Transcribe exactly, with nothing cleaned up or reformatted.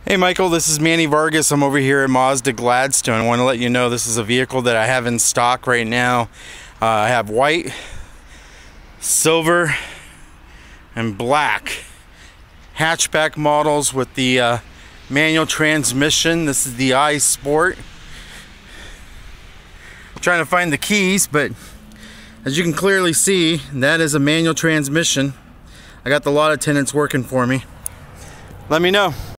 Hey Michael, this is Manny Vargas. I'm over here at Mazda Gladstone. I want to let you know this is a vehicle that I have in stock right now. Uh, I have white, silver, and black hatchback models with the uh, manual transmission. This is the I Sport. I'm trying to find the keys, but as you can clearly see, that is a manual transmission. I got the lot attendants working for me. Let me know.